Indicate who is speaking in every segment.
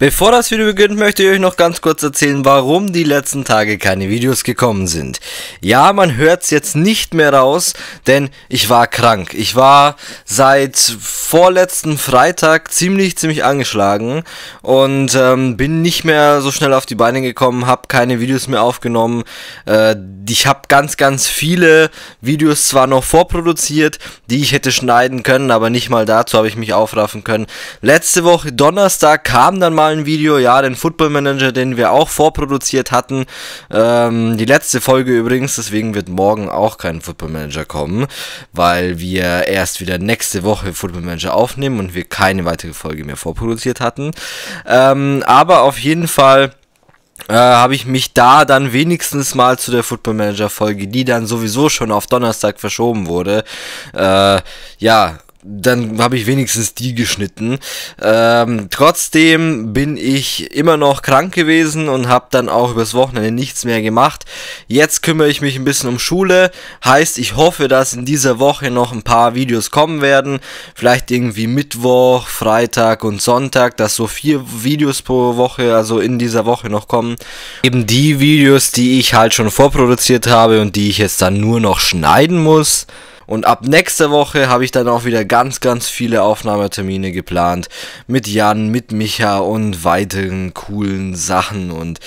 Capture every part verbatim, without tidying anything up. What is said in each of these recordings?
Speaker 1: Bevor das Video beginnt, möchte ich euch noch ganz kurz erzählen, warum die letzten Tage keine Videos gekommen sind. Ja, man hört es jetzt nicht mehr raus, denn ich war krank. Ich war seit vorletzten Freitag ziemlich, ziemlich angeschlagen und ähm, bin nicht mehr so schnell auf die Beine gekommen, habe keine Videos mehr aufgenommen. Äh, ich habe ganz, ganz viele Videos zwar noch vorproduziert, die ich hätte schneiden können, aber nicht mal dazu habe ich mich aufraffen können. Letzte Woche Donnerstag kam dann mal ein Video, ja, den Football Manager, den wir auch vorproduziert hatten. Ähm, die letzte Folge übrigens, deswegen wird morgen auch kein Football Manager kommen, weil wir erst wieder nächste Woche Football Manager aufnehmen und wir keine weitere Folge mehr vorproduziert hatten. Ähm, aber auf jeden Fall Äh, habe ich mich da dann wenigstens mal zu der Football Manager Folge, die dann sowieso schon auf Donnerstag verschoben wurde, äh, ja, dann habe ich wenigstens die geschnitten. Ähm, trotzdem bin ich immer noch krank gewesen und habe dann auch übers Wochenende nichts mehr gemacht. Jetzt kümmere ich mich ein bisschen um Schule. Heißt, ich hoffe, dass in dieser Woche noch ein paar Videos kommen werden. Vielleicht irgendwie Mittwoch, Freitag und Sonntag, dass so vier Videos pro Woche, also in dieser Woche noch kommen. Eben die Videos, die ich halt schon vorproduziert habe und die ich jetzt dann nur noch schneiden muss. Und ab nächster Woche habe ich dann auch wieder ganz, ganz viele Aufnahmetermine geplant. Mit Jan, mit Micha und weiteren coolen Sachen und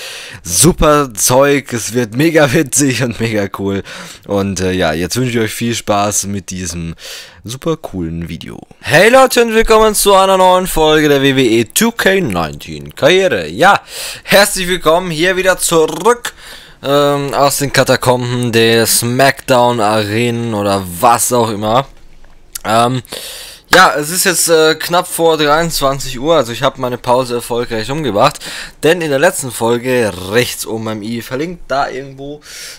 Speaker 1: super Zeug. Es wird mega witzig und mega cool. Und äh, ja, jetzt wünsche ich euch viel Spaß mit diesem super coolen Video. Hey Leute und willkommen zu einer neuen Folge der W W E zwei K neunzehn Karriere. Ja, herzlich willkommen hier wieder zurück aus den Katakomben der Smackdown Arenen oder was auch immer. Ähm, ja, es ist jetzt äh, knapp vor dreiundzwanzig Uhr, also ich habe meine Pause erfolgreich umgebracht, denn in der letzten Folge, rechts oben beim i, verlinkt da irgendwo,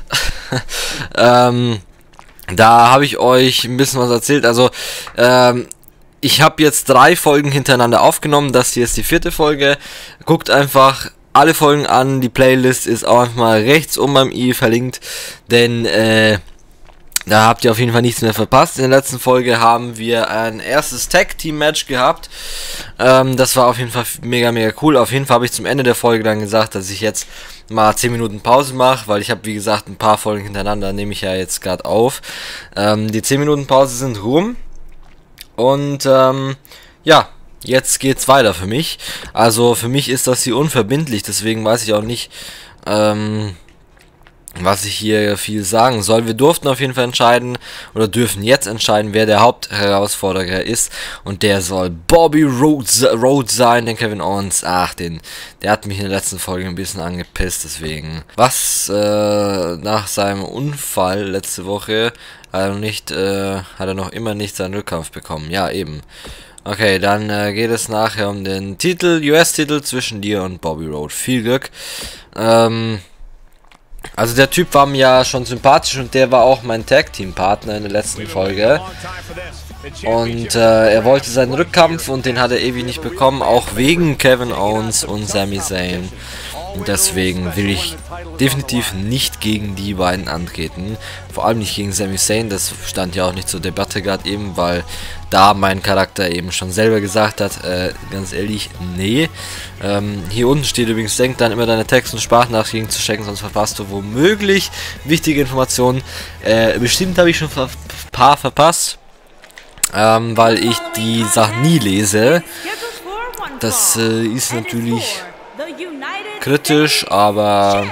Speaker 1: ähm, da habe ich euch ein bisschen was erzählt, also, ähm, ich habe jetzt drei Folgen hintereinander aufgenommen, das hier ist die vierte Folge, guckt einfach alle Folgen an, die Playlist ist auch einfach mal rechts oben beim i verlinkt, denn äh, da habt ihr auf jeden Fall nichts mehr verpasst. In der letzten Folge haben wir ein erstes Tag-Team-Match gehabt, ähm, das war auf jeden Fall mega, mega cool. Auf jeden Fall habe ich zum Ende der Folge dann gesagt, dass ich jetzt mal zehn Minuten Pause mache, weil ich habe, wie gesagt, ein paar Folgen hintereinander, nehme ich ja jetzt gerade auf. Ähm, die zehn Minuten Pause sind rum und ähm, ja, jetzt geht's weiter für mich. Also für mich ist das hier unverbindlich, deswegen weiß ich auch nicht, ähm, was ich hier viel sagen soll. Wir durften auf jeden Fall entscheiden, oder dürfen jetzt entscheiden, wer der Hauptherausforderer ist. Und der soll Bobby Rhodes, Rhodes sein, den Kevin Owens. Ach, den, der hat mich in der letzten Folge ein bisschen angepisst, deswegen. Was äh, nach seinem Unfall letzte Woche hat er noch nicht, äh, hat er noch immer nicht seinen Rückkampf bekommen. Ja, eben. Okay, dann äh, geht es nachher um den Titel, U S-Titel zwischen dir und Bobby Roode. Viel Glück. Ähm, also der Typ war mir ja schon sympathisch und der war auch mein Tag-Team-Partner in der letzten Folge. Und äh, er wollte seinen Rückkampf und den hat er ewig nicht bekommen, auch wegen Kevin Owens und Sami Zayn. Und deswegen will ich definitiv nicht gegen die beiden antreten. Vor allem nicht gegen Sami Zayn, das stand ja auch nicht zur Debatte gerade eben, weil da mein Charakter eben schon selber gesagt hat, äh, ganz ehrlich, nee. Ähm, hier unten steht übrigens, denk dann immer deine Text- und Sprachnachrichten zu checken, sonst verpasst du womöglich wichtige Informationen. Äh, bestimmt habe ich schon ein paar verpasst, ähm, weil ich die Sachen nie lese. Das äh, ist natürlich kritisch, aber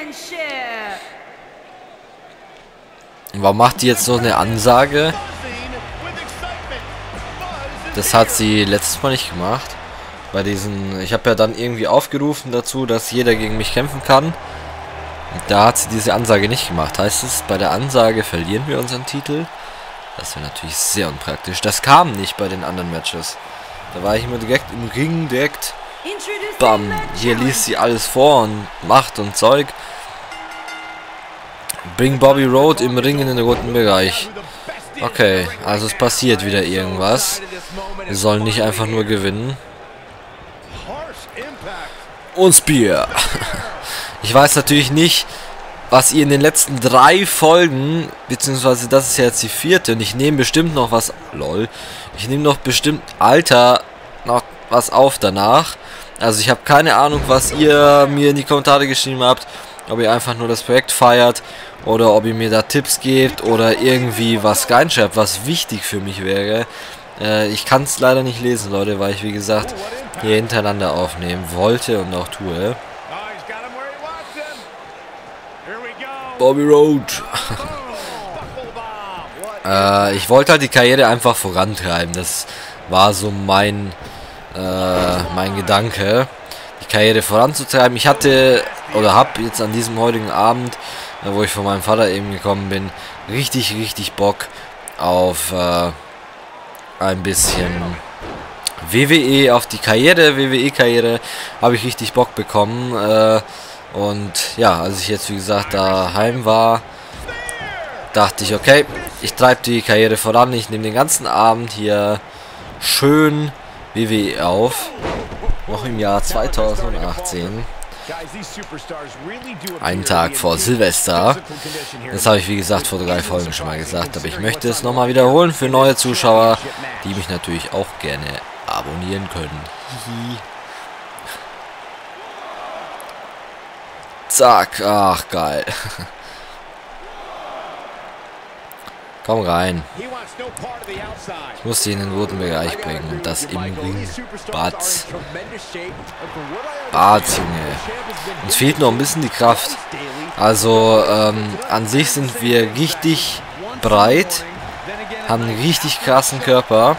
Speaker 1: warum macht die jetzt so eine Ansage? Das hat sie letztes Mal nicht gemacht. Bei diesen, ich habe ja dann irgendwie aufgerufen dazu, dass jeder gegen mich kämpfen kann. Und da hat sie diese Ansage nicht gemacht. Heißt es, bei der Ansage verlieren wir unseren Titel? Das wäre natürlich sehr unpraktisch. Das kam nicht bei den anderen Matches. Da war ich immer direkt im Ring, direkt bam, hier liest sie alles vor und macht und Zeug. Bring Bobby Roode im Ring in den roten Bereich. Okay, also es passiert wieder irgendwas. Wir sollen nicht einfach nur gewinnen. Und Spear. Ich weiß natürlich nicht, was ihr in den letzten drei Folgen, beziehungsweise das ist ja jetzt die vierte, und ich nehme bestimmt noch was, lol, ich nehme noch bestimmt, Alter, noch was auf danach. Also ich habe keine Ahnung, was ihr mir in die Kommentare geschrieben habt. Ob ihr einfach nur das Projekt feiert oder ob ihr mir da Tipps gebt oder irgendwie was reinschreibt, was wichtig für mich wäre. Äh, ich kann es leider nicht lesen, Leute, weil ich, wie gesagt, hier hintereinander aufnehmen wollte und auch tue. Bobby Roode. äh, ich wollte halt die Karriere einfach vorantreiben. Das war so mein, äh, mein Gedanke. Die Karriere voranzutreiben. Ich hatte, oder habe jetzt an diesem heutigen Abend, äh, wo ich von meinem Vater eben gekommen bin, richtig, richtig Bock auf äh, ein bisschen W W E, auf die Karriere, W W E-Karriere, habe ich richtig Bock bekommen. Äh, und ja, als ich jetzt, wie gesagt, daheim war, dachte ich, okay, ich treibe die Karriere voran. Ich nehme den ganzen Abend hier schön W W E auf. Noch im Jahr zweitausendachtzehn. Einen Tag vor Silvester. Das habe ich, wie gesagt, vor drei Folgen schon mal gesagt. Aber ich möchte es nochmal wiederholen für neue Zuschauer, die mich natürlich auch gerne abonnieren können. Zack. Ach, geil. Komm rein. Ich muss sie in den roten Bereich bringen und das im Ring. Batz. Batz, Junge. Uns fehlt noch ein bisschen die Kraft. Also, ähm, an sich sind wir richtig breit. Haben einen richtig krassen Körper.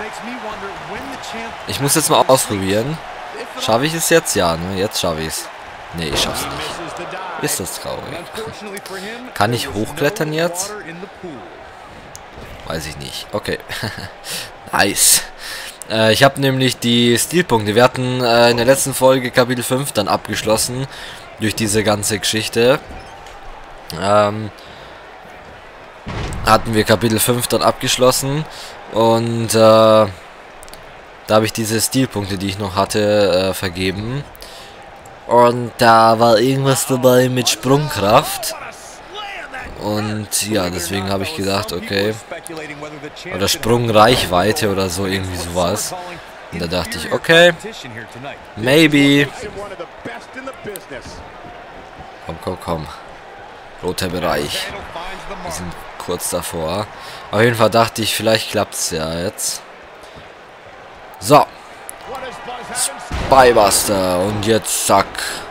Speaker 1: Ich muss jetzt mal ausprobieren. Schaffe ich es jetzt? Ja, ne? Jetzt schaffe ich es. Ne, ich schaff's nicht. Ist das traurig. Kann ich hochklettern jetzt? Weiß ich nicht. Okay. Nice. Äh, ich habe nämlich die Stilpunkte. Wir hatten äh, in der letzten Folge Kapitel fünf dann abgeschlossen. Durch diese ganze Geschichte. Ähm, hatten wir Kapitel fünf dann abgeschlossen. Und äh, da habe ich diese Stilpunkte, die ich noch hatte, äh, vergeben. Und da war irgendwas dabei mit Sprungkraft. Und ja, deswegen habe ich gedacht, okay. Oder Sprungreichweite oder so, irgendwie sowas. Und da dachte ich, okay. Maybe. Komm, komm, komm. Roter Bereich. Wir sind kurz davor. Auf jeden Fall dachte ich, vielleicht klappt es ja jetzt. So. Spybuster. Und jetzt zack.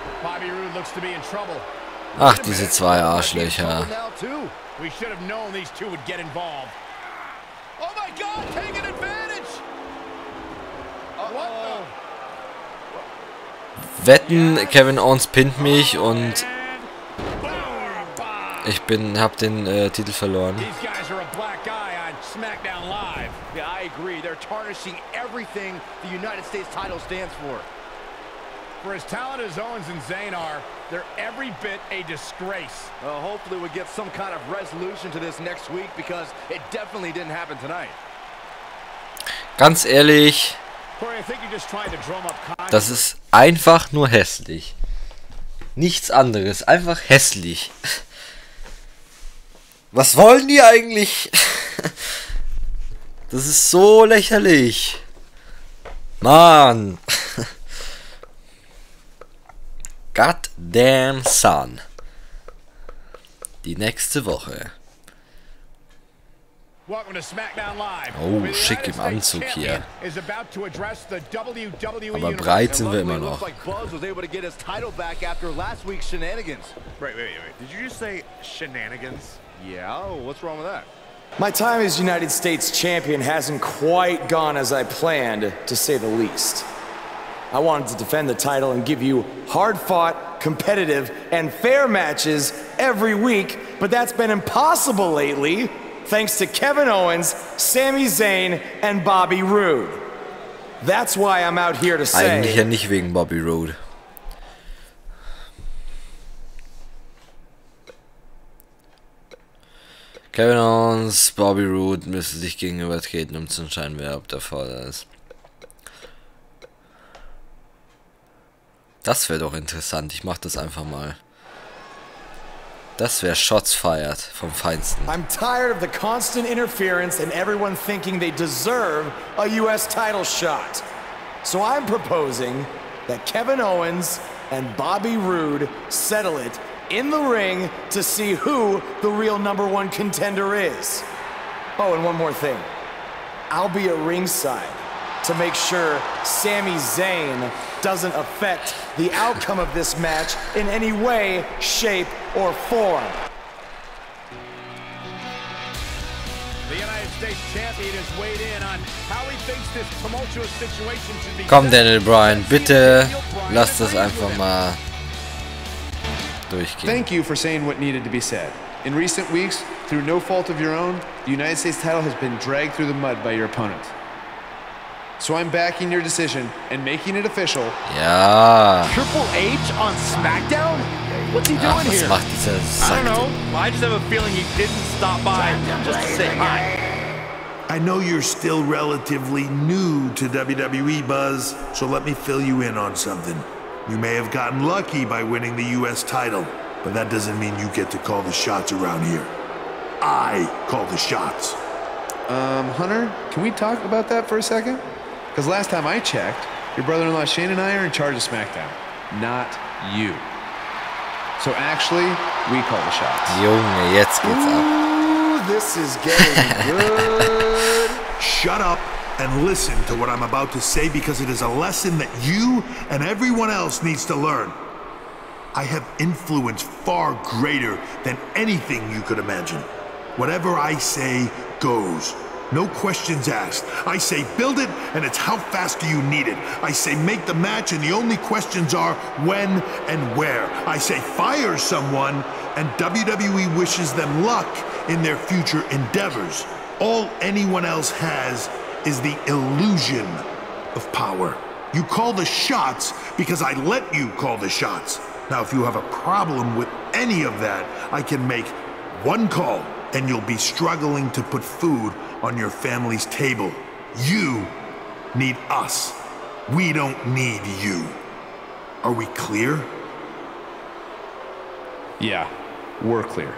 Speaker 1: Ach, diese zwei Arschlöcher. Wetten, Kevin Owens pinnt mich und ich bin, hab den äh, Titel verloren.
Speaker 2: For as talented as Owens and Zayn are, they're every bit a disgrace. Well, hopefully we get some kind of resolution to this next week because it definitely didn't happen tonight.
Speaker 1: Ganz ehrlich, das ist einfach nur hässlich. Nichts anderes, einfach hässlich. Was wollen die eigentlich? Das ist so lächerlich. Mann. Goddamn Son. Die nächste Woche. Oh, schick im Anzug hier. Aber breit sind wir immer noch.
Speaker 2: Wait, wait, wait. Did you just say shenanigans? Yeah, what's wrong with that?
Speaker 3: My time as United States champion hasn't quite gone as I planned, to say the least. I wanted to defend the title and give you hard-fought, competitive, and fair matches every week, but that's been impossible lately, thanks to Kevin Owens, Sami Zayn, and Bobby Roode. That's why I'm out here to say...
Speaker 1: Eigentlich ja nicht wegen Bobby Roode. Kevin Owens, Bobby Roode müssen sich gegenübertreten, um zu entscheiden, wer ob der Vorder ist. Das wäre doch interessant. Ich mach das einfach mal. Das wäre Shots fired vom Feinsten.
Speaker 3: I'm tired of the constant interference and everyone thinking they deserve a U S title shot. So I'm proposing that Kevin Owens and Bobby Roode settle it in the ring to see who the real number one contender is. Oh, and one more thing. I'll be at ringside to make sure Sami Zayn doesn't affect the outcome of this match in any way, shape, or form.
Speaker 2: The United States champion has weighed in on how he thinks this tumultuous situation should be.
Speaker 1: Komm, Daniel Bryan, bitte lass das einfach mal durchgehen.
Speaker 4: Thank you for saying what needed to be said. In recent weeks, through no fault of your own, the United States title has been dragged through the mud by your opponent. So I'm backing your decision and making it official.
Speaker 1: Ja.
Speaker 2: Triple H on SmackDown? What's he doing
Speaker 1: Ach, was
Speaker 2: here?
Speaker 1: macht dieser
Speaker 2: I don't
Speaker 1: Sack?
Speaker 2: know. I just have a feeling he didn't stop by just to say hi.
Speaker 5: I know you're still relatively new to W W E, Buzz, so let me fill you in on something. You may have gotten lucky by winning the U S title, but that doesn't mean you get to call the shots around here. I call the shots.
Speaker 4: Um, Hunter, can we talk about that for a second? Because last time I checked, your brother-in-law Shane and I are in charge of SmackDown, not you. So actually, we call the shots.
Speaker 1: Junge, jetzt geht's ab.
Speaker 3: Ooh, this is getting good.
Speaker 5: Shut up and listen to what I'm about to say, because it is a lesson that you and everyone else needs to learn. I have influence far greater than anything you could imagine. Whatever I say goes. No questions asked. I say build it, and it's how fast do you need it. I say make the match, and the only questions are when and where. I say fire someone, and W W E wishes them luck in their future endeavors. All anyone else has is the illusion of power. You call the shots because I let you call the shots. Now, if you have a problem with any of that, I can make one call, and you'll be struggling to put food on your family's table. You need us. We don't need you. Are we clear?
Speaker 4: Yeah, we're clear.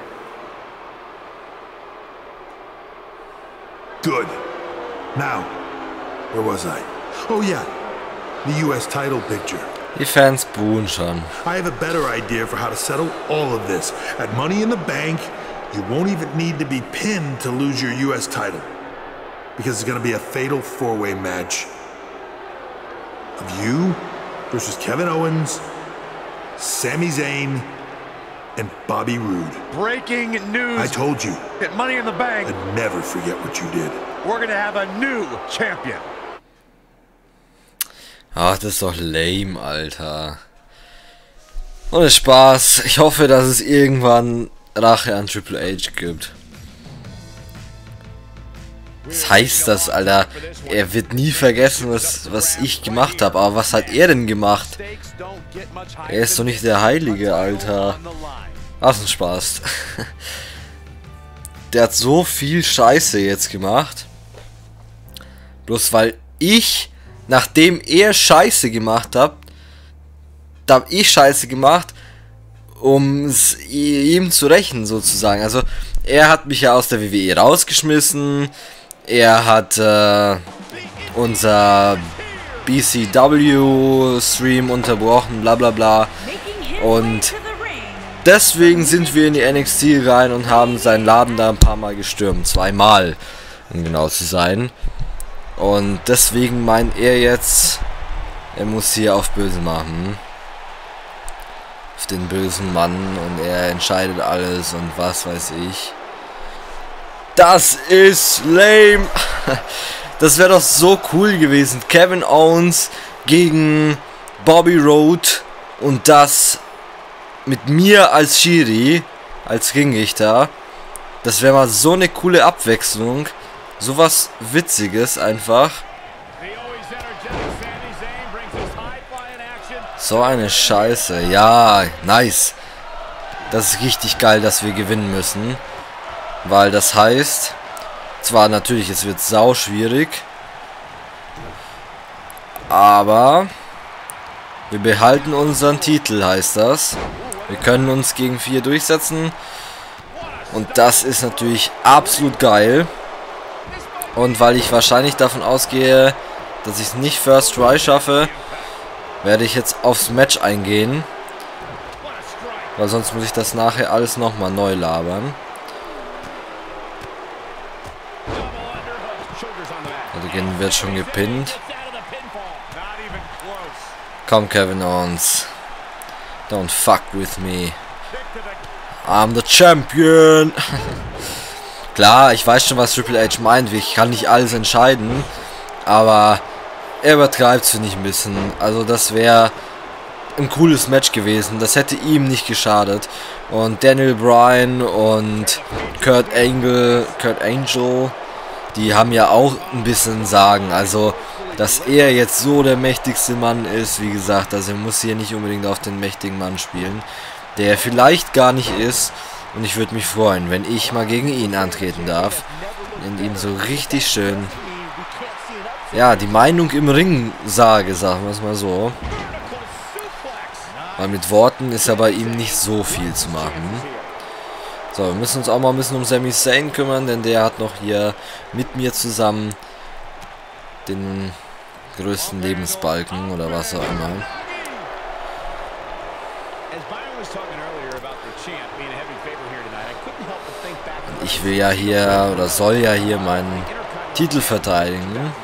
Speaker 5: Good. Now, where was I? Oh yeah, the U S title picture.
Speaker 1: Die Fans buhen schon.
Speaker 5: I have a better idea for how to settle all of this. At Money in the Bank, you won't even need to be pinned to lose your U S title, because it's going to be a fatal four-way match of you versus Kevin Owens, Sami Zayn, and Bobby Roode.
Speaker 2: Breaking news.
Speaker 5: I told you.
Speaker 2: At Money in the Bank,
Speaker 5: I'd never forget what you did.
Speaker 2: we're going to have a new champion.
Speaker 1: Ach, das ist doch lame, Alter. Ohne Spaß. Ich hoffe, dass es irgendwann Rache an Triple H gibt. Was heißt das, Alter? Er wird nie vergessen, was, was ich gemacht habe. Aber was hat er denn gemacht? Er ist doch nicht der Heilige, Alter. Was ein Spaß. Der hat so viel Scheiße jetzt gemacht. Bloß weil ich, nachdem er Scheiße gemacht hat, da habe ich Scheiße gemacht, um es ihm zu rächen, sozusagen. Also, er hat mich ja aus der W W E rausgeschmissen. Er hat äh, unser B C W-Stream unterbrochen, bla bla bla. Und deswegen sind wir in die N X T rein und haben seinen Laden da ein paar Mal gestürmt. Zweimal, um genau zu sein. Und deswegen meint er jetzt, er muss hier auf böse machen. Auf den bösen Mann, und er entscheidet alles und was weiß ich. Das ist lame. Das wäre doch so cool gewesen. Kevin Owens gegen Bobby Roode, und das mit mir als Schiri, als Ringrichter. Das wäre mal so eine coole Abwechslung. Sowas Witziges einfach. So eine Scheiße. Ja, nice. Das ist richtig geil, dass wir gewinnen müssen. Weil das heißt, zwar natürlich, es wird sau schwierig, aber wir behalten unseren Titel, heißt das. Wir können uns gegen vier durchsetzen. Und das ist natürlich absolut geil. Und weil ich wahrscheinlich davon ausgehe, dass ich es nicht First Try schaffe, werde ich jetzt aufs Match eingehen. Weil sonst muss ich das nachher alles nochmal neu labern. Also wird schon gepinnt. Komm, Kevin Owens. Don't fuck with me. I'm the champion. Klar, ich weiß schon, was Triple H meint. Ich kann nicht alles entscheiden. Aber er übertreibt es, finde ich, ein bisschen. Also das wäre ein cooles Match gewesen. Das hätte ihm nicht geschadet. Und Daniel Bryan und Kurt Angle, Kurt Angel, die haben ja auch ein bisschen Sagen. Also, dass er jetzt so der mächtigste Mann ist, wie gesagt, also er muss hier nicht unbedingt auf den mächtigen Mann spielen, der vielleicht gar nicht ist. Und ich würde mich freuen, wenn ich mal gegen ihn antreten darf und ihm so richtig schön, ja, die Meinung im Ring sage, sagen wir es mal so. Weil mit Worten ist ja bei ihm nicht so viel zu machen. So, wir müssen uns auch mal ein bisschen um Sami Zayn kümmern, denn der hat noch hier mit mir zusammen den größten Lebensbalken oder was auch immer. Und ich will ja hier, oder soll ja hier meinen Titel verteidigen.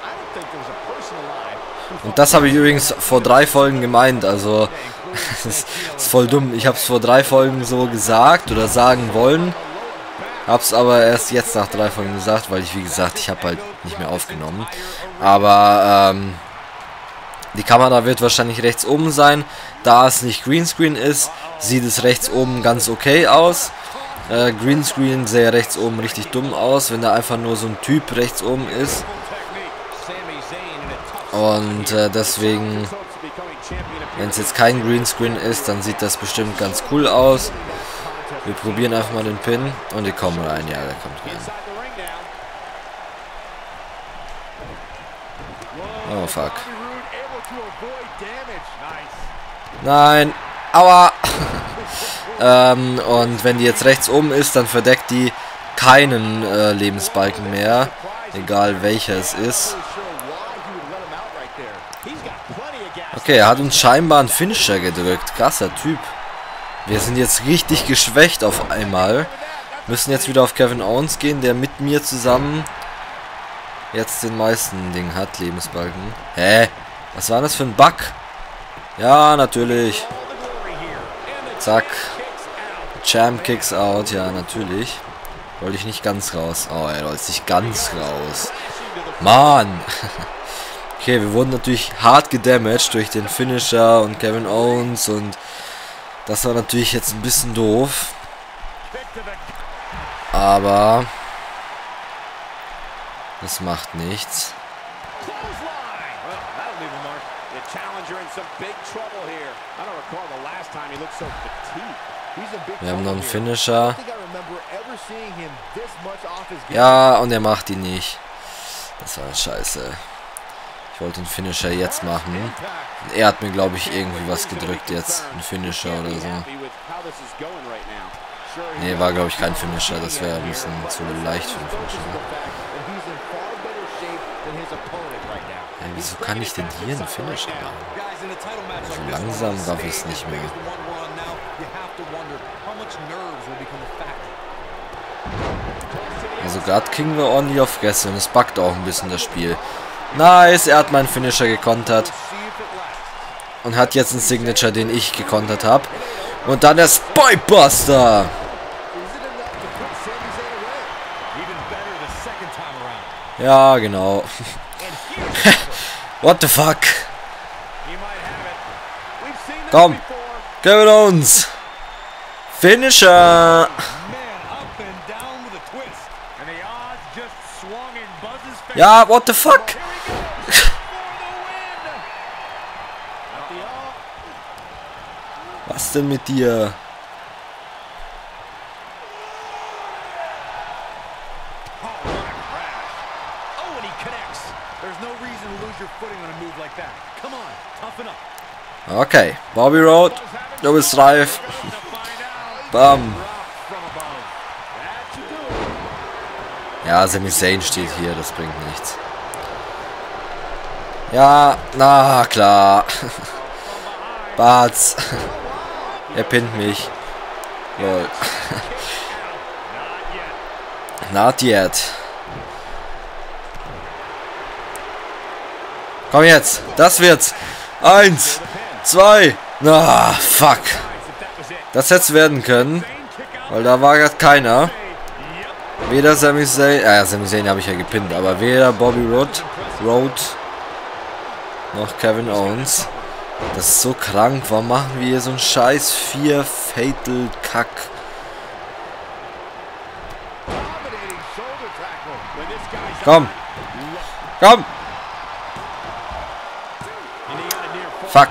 Speaker 1: Und das habe ich übrigens vor drei Folgen gemeint, also das ist voll dumm. Ich habe es vor drei Folgen so gesagt oder sagen wollen, habe es aber erst jetzt nach drei Folgen gesagt, weil ich, wie gesagt, ich habe halt nicht mehr aufgenommen. Aber ähm, die Kamera wird wahrscheinlich rechts oben sein. Da es nicht Greenscreen ist, sieht es rechts oben ganz okay aus. Äh, Greenscreen sähe rechts oben richtig dumm aus, wenn da einfach nur so ein Typ rechts oben ist. Und äh, deswegen, wenn es jetzt kein Greenscreen ist, dann sieht das bestimmt ganz cool aus. Wir probieren einfach mal den Pin und die kommen rein. Ja, der kommt rein. Oh, fuck. Nein. Aua. ähm, und wenn die jetzt rechts oben ist, dann verdeckt die keinen äh, Lebensbalken mehr. Egal welcher es ist. Okay, er hat uns scheinbar einen Finisher gedrückt. Krasser Typ. Wir sind jetzt richtig geschwächt auf einmal. Müssen jetzt wieder auf Kevin Owens gehen, der mit mir zusammen jetzt den meisten Ding hat. Lebensbalken. Hä? Was war das für ein Bug? Ja, natürlich. Zack. Champ kicks out. Ja, natürlich. Wollte ich nicht ganz raus. Oh, er rollt sich ganz raus. Mann. Okay, wir wurden natürlich hart gedamaged durch den Finisher und Kevin Owens und das war natürlich jetzt ein bisschen doof. Aber das macht nichts. Wir haben noch einen Finisher. Ja, und er macht ihn nicht. Das war scheiße. Ich wollte den Finisher jetzt machen. Und er hat mir, glaube ich, irgendwie was gedrückt jetzt. Ein Finisher oder so. Ne, war, glaube ich, kein Finisher. Das wäre ein bisschen zu leicht für einen Finisher. Ja, wieso kann ich denn hier einen Finisher machen? Also langsam darf ich es nicht mehr. Also gerade kriegen wir ordentlich auf Fresse und es buggt auch ein bisschen das Spiel. Nice, er hat meinen Finisher gekontert. Und hat jetzt einen Signature, den ich gekontert habe. Und dann der Spinebuster. Ja, genau. What the fuck? Komm. Kevin Owens. Finisher. Ja, what the fuck? Was denn mit dir? Okay, Bobby Roode, du bist reif. Bam. Ja, Sami Zayn steht hier, das bringt nichts. Ja, na klar. Bartz. Er pinnt mich. Lol. Not yet. Komm jetzt. Das wird's. Eins. Zwei. Ah, fuck. Das hätte es werden können. Weil da war gerade keiner. Weder Sami Zayn. Äh, Sami Zayn habe ich ja gepinnt. Aber weder Bobby Roode. Roode. Noch Kevin Owens. Das ist so krank. Warum machen wir hier so einen scheiß vier Fatal Kack? Komm. Komm. Fuck.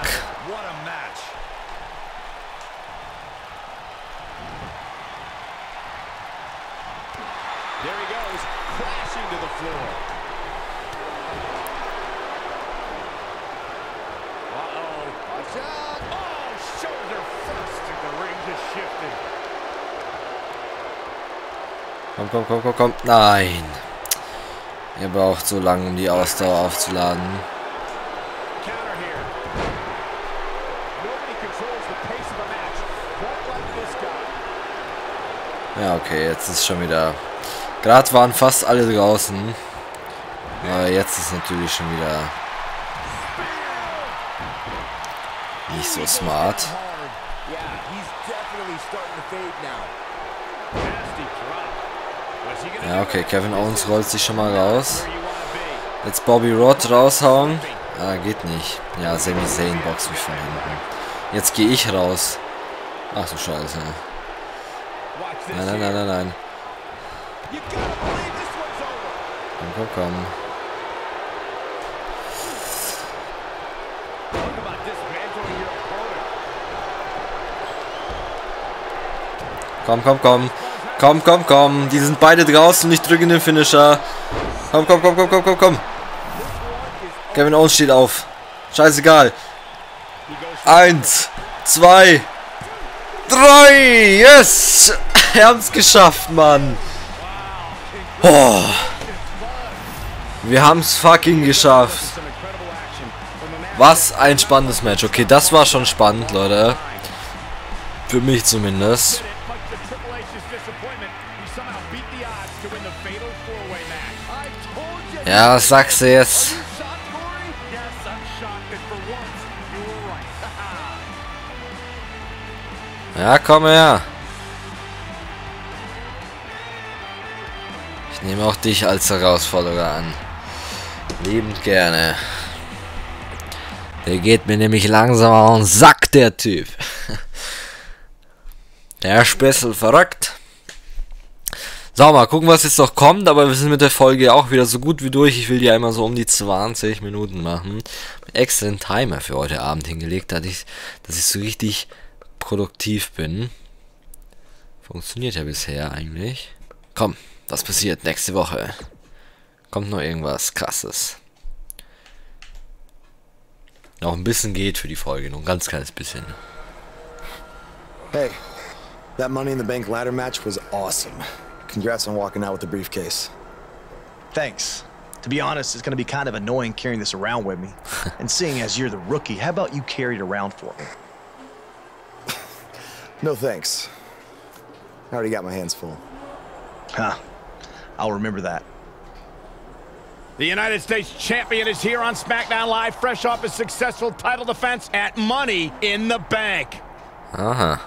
Speaker 1: Komm, komm, komm, komm, komm. Nein. Er braucht so lange, um die Ausdauer aufzuladen. Ja, okay, jetzt ist schon wieder... Gerade waren fast alle draußen. Aber jetzt ist natürlich schon wieder... nicht so smart. Ja, okay, Kevin Owens rollt sich schon mal raus. Jetzt Bobby Roode raushauen. Ah, geht nicht. Ja, Sami Zayn boxt mich von hinten. Jetzt gehe ich raus. Ach du Scheiße. Nein, nein, nein, nein, nein. Komm, komm, komm. Komm, komm, komm. Komm, komm, komm. Die sind beide draußen. Ich drücke den Finisher. Komm, komm, komm, komm, komm, komm, komm. Kevin Owens steht auf. Scheißegal. Eins, zwei, drei. Yes! Wir haben es geschafft, Mann. Oh. Wir haben es fucking geschafft. Was ein spannendes Match. Okay, das war schon spannend, Leute. Für mich zumindest. Ja, was sagst du jetzt? Ja, komm her. Ich nehme auch dich als Herausforderer an. Liebend gerne. Der geht mir nämlich langsam auf den Sack, der Typ. Der ist ein bisschen verrückt. So, mal gucken, was jetzt noch kommt, aber wir sind mit der Folge auch wieder so gut wie durch. Ich will die einmal so um die zwanzig Minuten machen. Extra einen Timer für heute Abend hingelegt, dass ich, dass ich so richtig produktiv bin. Funktioniert ja bisher eigentlich. Komm, was passiert nächste Woche? Kommt noch irgendwas Krasses. Noch ein bisschen geht für die Folge, noch ein ganz kleines bisschen.
Speaker 3: Hey, that Money in the Bank ladder match was awesome. Congrats on walking out with the briefcase.
Speaker 6: Thanks. To be honest, it's going to be kind of annoying carrying this around with me. And seeing as you're the rookie, how about you carry it around for me?
Speaker 3: No thanks. I already got my hands full.
Speaker 6: Huh. I'll remember that.
Speaker 2: The United States Champion is here on SmackDown Live, fresh off his successful title defense at Money in the Bank.
Speaker 1: Aha.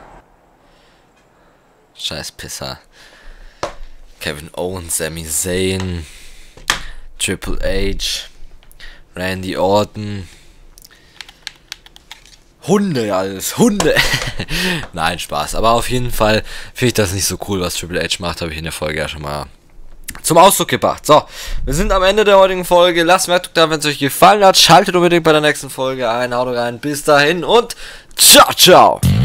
Speaker 1: Scheiß Pisser. Kevin Owens, Sami Zayn, Triple H, Randy Orton. Hunde alles, Hunde. Nein, Spaß. Aber auf jeden Fall finde ich das nicht so cool, was Triple H macht. Habe ich in der Folge ja schon mal zum Ausdruck gebracht. So, wir sind am Ende der heutigen Folge. Lasst mir da, wenn es euch gefallen hat. Schaltet unbedingt bei der nächsten Folge ein. Haut rein. Bis dahin und ciao, ciao.